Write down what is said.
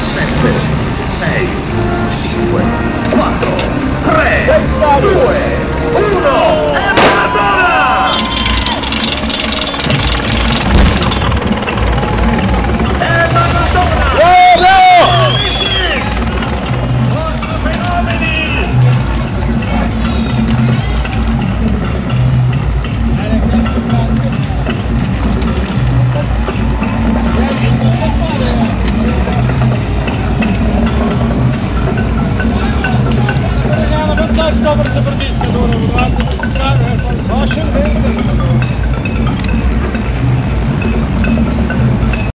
7, 6, 5, 4, 3, 2, 1 e Maradona! E Maradona! Forza fenomeni! Точно, добре, це братиська, добре, будь ласка.